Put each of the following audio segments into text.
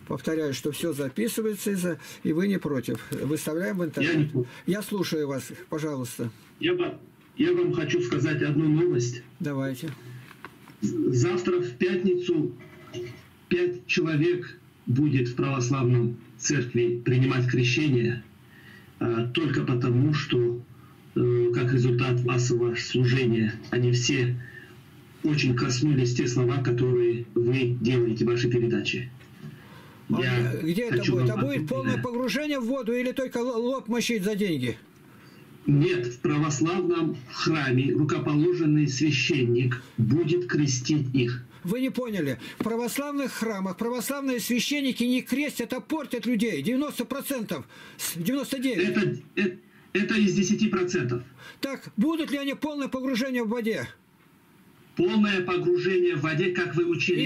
Повторяю, что все записывается, и вы не против. Выставляем в интернет. Я слушаю вас, пожалуйста. Я вам хочу сказать одну новость. Давайте. Завтра в пятницу 5 человек будет в православном церкви принимать крещение только потому, что как результат массового служения они все очень коснулись те слова, которые вы делаете в вашей передаче. Где это будет? А будет полное погружение в воду или только лоб мочить за деньги? Нет, в православном храме рукоположенный священник будет крестить их. Вы не поняли. В православных храмах православные священники не крестят, а портят людей. 90%. 99%. Это из 10%. Так, будут ли они полное погружение в воде? Полное погружение в воде, как вы учили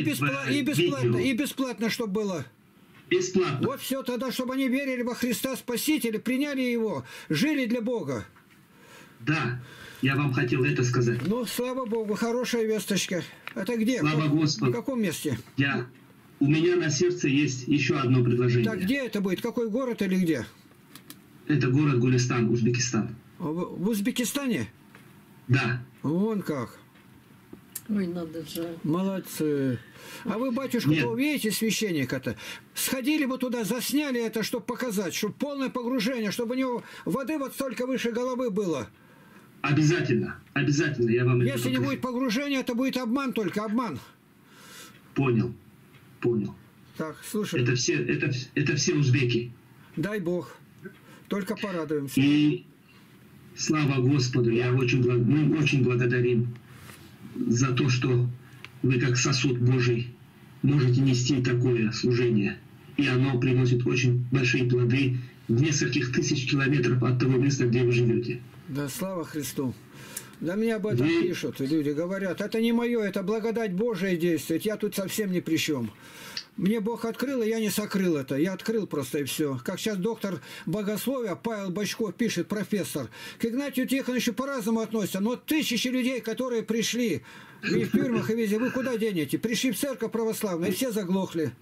и бесплатно, чтобы было. Бесплатно. Вот все тогда, чтобы они верили во Христа Спасителя, приняли Его, жили для Бога. Да, я вам хотел это сказать. Ну, слава Богу, хорошая весточка. Это где? Слава Господу. В каком месте? У меня на сердце есть еще одно предложение. Так, где это будет? Какой город или где? Это город Гулистан, Узбекистан. В Узбекистане? Да. Вон как. Ой, надо же. Молодцы. А вы, батюшка, видите, священника-то? Сходили бы туда, засняли это, чтобы показать, чтобы полное погружение, чтобы у него воды вот столько выше головы было. Обязательно. Обязательно. Я вам Если не будет погружения, это будет обман, только обман. Понял. Так, слушай. Это все узбеки. Дай Бог. Только порадуемся. И слава Господу, мы очень благодарим за то, что вы как сосуд Божий можете нести такое служение. И оно приносит очень большие плоды в нескольких тысяч километров от того места, где вы живете. Да, слава Христу. Да мне об этом пишут, люди говорят, это не мое, это благодать Божия действует, я тут совсем ни при чем. Мне Бог открыл, и я не сокрыл это. Я открыл просто, и все. Как сейчас доктор богословия Павел Бочков пишет, профессор. К Игнатию Тихоновичу по-разному относятся. Но тысячи людей, которые пришли и в тюрьмах, и везде, вы куда денете? Пришли в церковь православную, и все заглохли.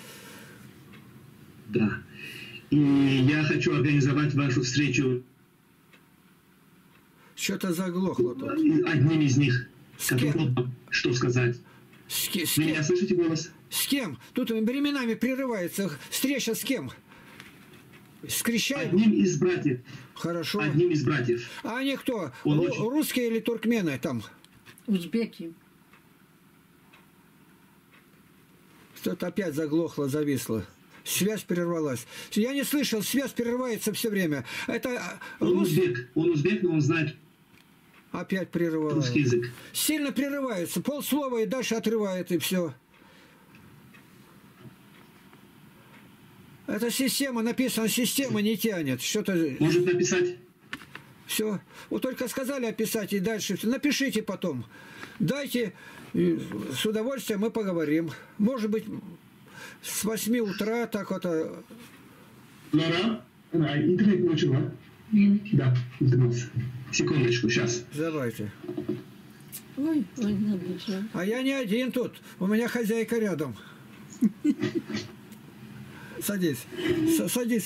Да. И я хочу организовать вашу встречу. Что-то заглохло тут. Одним из них. Что сказать? Вы меня слышите голос? С кем? Тут временами прерывается. Встреча с кем? С крещаем? Одним из братьев. Хорошо. Одним из братьев. А они кто? Русские или туркмены там? Узбеки. Что-то опять заглохло, зависло. Связь прервалась. Я не слышал, связь прерывается все время. Это он узбек, но он знает. Опять прерывается. Русский язык. Сильно прерывается. Полслова и дальше отрывает, и все. Это система, написано, система не тянет. Что-то... Может написать? Все. Вот только сказали описать, и дальше. Напишите потом. Дайте, с удовольствием мы поговорим. Может быть, с 8 утра, так вот... Лора, интернет получила? Да, секундочку, сейчас. Давайте. Ой, надо же. А я не один тут. У меня хозяйка рядом. Садись. Садись.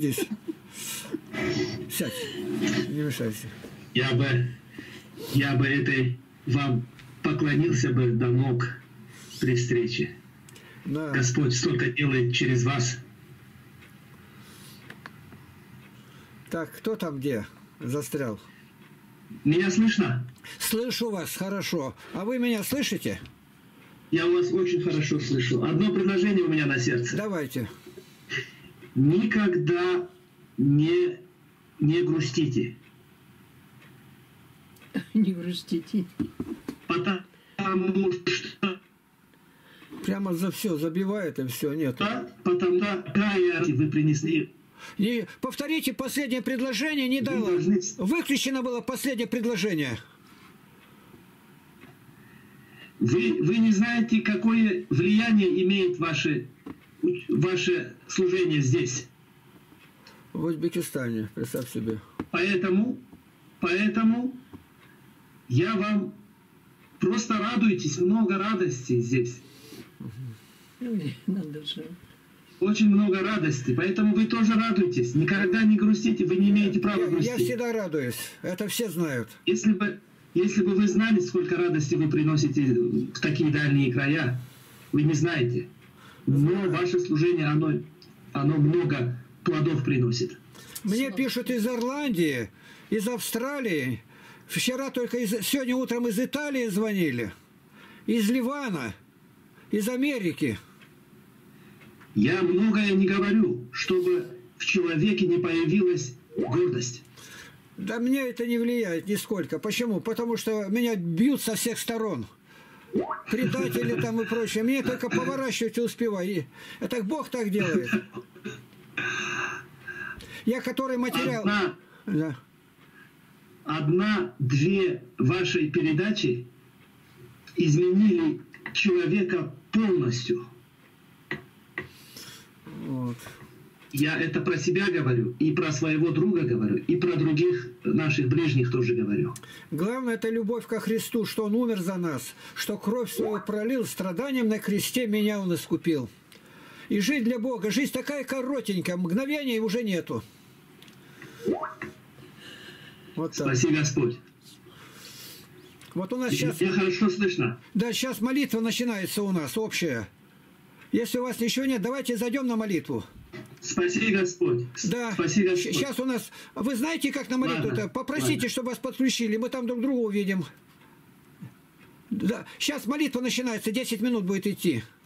Сядь. Не мешайся. Я бы вам поклонился бы до ног при встрече. Да. Господь столько делает через вас. Так, кто там где застрял? Меня слышно? Слышу вас хорошо. А вы меня слышите? Я вас очень хорошо слышу. Одно предложение у меня на сердце. Давайте. Никогда не грустите. Не грустите. Потому что... Прямо за все забивает, и все, нет. Потому что вы принесли... И повторите последнее предложение, не дало. Выключено было последнее предложение. Вы не знаете, какое влияние имеет ваше служение здесь. В Узбекистане, представь себе. Поэтому я вам просто радуйтесь, много радости здесь. Ой, надо же. очень много радости, поэтому вы тоже радуйтесь. Никогда не грустите, вы не имеете права Я грустить. всегда радуюсь. Это все знают. Если бы вы знали, сколько радости вы приносите в такие дальние края, вы не знаете. Но ваше служение, оно много плодов приносит. Мне пишут из Ирландии, из Австралии. Вчера только сегодня утром из Италии звонили. Из Ливана. Из Америки. Я многое не говорю, чтобы в человеке не появилась гордость. Да мне это не влияет нисколько. Почему? Потому что меня бьют со всех сторон. Предатели там и прочее. Мне только поворачивать успеваю. Это Бог так делает. Я который материал... Да. Одна-две вашей передачи изменили человека полностью. Вот. Я это про себя говорю, и про своего друга говорю, и про других наших ближних тоже говорю. Главное, это любовь ко Христу, что Он умер за нас, что кровь свою пролил, страданием на кресте меня Он искупил. И жить для Бога, жизнь такая коротенькая, мгновения уже нету. Вот так. Спаси Господь. Вот у нас сейчас... Меня хорошо слышно. Да, сейчас молитва начинается у нас, общая. Если у вас ничего нет, давайте зайдем на молитву. Спаси Господь. Да, Спаси Господь. сейчас у нас... Вы знаете, как на молитву-то? Попросите, ладно. чтобы вас подключили, мы там друг друга увидим. Да, сейчас молитва начинается, 10 минут будет идти.